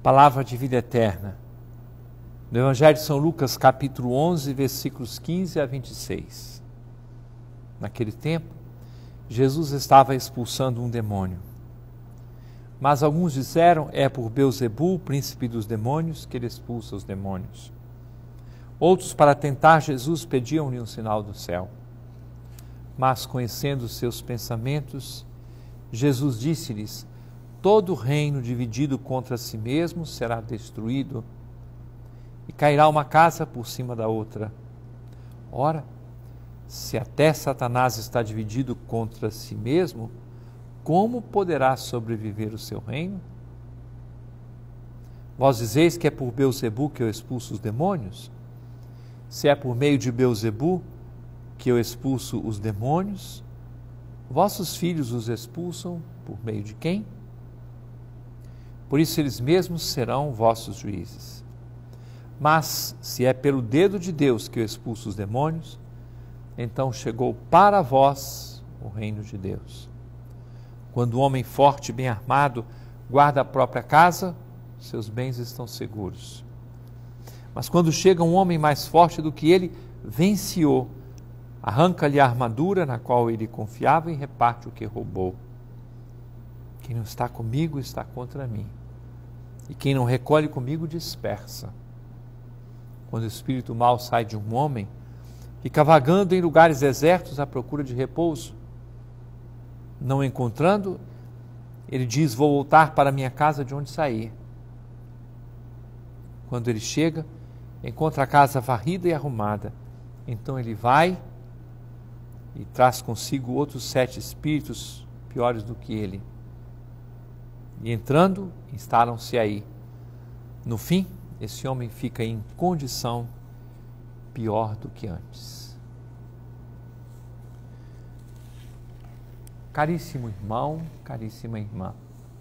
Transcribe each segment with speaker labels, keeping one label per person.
Speaker 1: Palavra de vida eterna. No Evangelho de São Lucas, capítulo 11, versículos 15 a 26. Naquele tempo, Jesus estava expulsando um demônio. Mas alguns disseram, é por Beelzebul, príncipe dos demônios, que ele expulsa os demônios. Outros, para tentar Jesus, pediam-lhe um sinal do céu. Mas, conhecendo seus pensamentos, Jesus disse-lhes, todo reino dividido contra si mesmo será destruído, e cairá uma casa por cima da outra. Ora, se até Satanás está dividido contra si mesmo, como poderá sobreviver o seu reino? Vós dizeis que é por Beelzebul que eu expulso os demônios? Se é por meio de Beelzebul que eu expulso os demônios, vossos filhos os expulsam por meio de quem? Por isso eles mesmos serão vossos juízes. Mas, se é pelo dedo de Deus que eu expulso os demônios, então chegou para vós o reino de Deus. Quando o homem forte e bem armado guarda a própria casa, seus bens estão seguros. Mas quando chega um homem mais forte do que ele, vence-o, arranca-lhe a armadura na qual ele confiava e reparte o que roubou. Quem não está comigo está contra mim, e quem não recolhe comigo dispersa. Quando o espírito mau sai de um homem, fica vagando em lugares desertos à procura de repouso. Não encontrando, ele diz, vou voltar para minha casa de onde saí. Quando ele chega, encontra a casa varrida e arrumada. Então ele vai e traz consigo outros 7 espíritos piores do que ele. E entrando, instalam-se aí. No fim, esse homem fica em condição pior do que antes. Caríssimo irmão, caríssima irmã,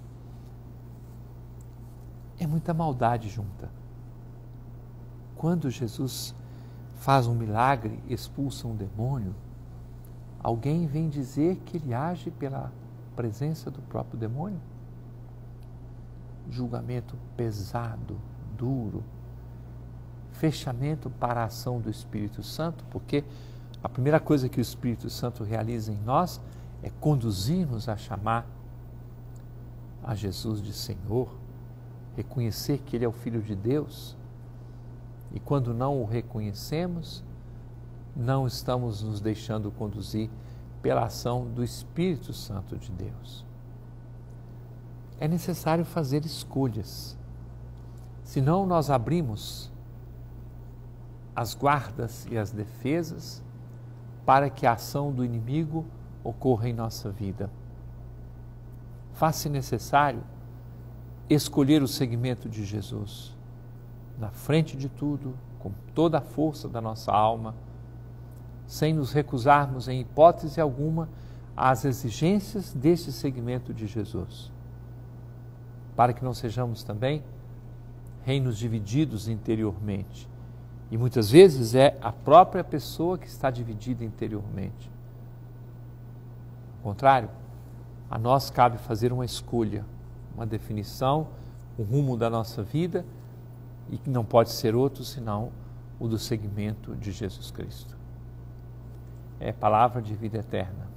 Speaker 1: é muita maldade junta. Quando Jesus faz um milagre, expulsa um demônio, alguém vem dizer que ele age pela presença do próprio demônio? Julgamento pesado, duro, fechamento para a ação do Espírito Santo, porque a primeira coisa que o Espírito Santo realiza em nós é conduzir-nos a chamar a Jesus de Senhor, reconhecer que Ele é o Filho de Deus, e quando não o reconhecemos, não estamos nos deixando conduzir pela ação do Espírito Santo de Deus. É necessário fazer escolhas, senão nós abrimos as guardas e as defesas para que a ação do inimigo ocorra em nossa vida. Faz-se necessário escolher o seguimento de Jesus, na frente de tudo, com toda a força da nossa alma, sem nos recusarmos em hipótese alguma às exigências deste seguimento de Jesus, para que não sejamos também reinos divididos interiormente. E muitas vezes é a própria pessoa que está dividida interiormente. Ao contrário, a nós cabe fazer uma escolha, uma definição, o rumo da nossa vida, e que não pode ser outro senão o do seguimento de Jesus Cristo. É palavra de vida eterna.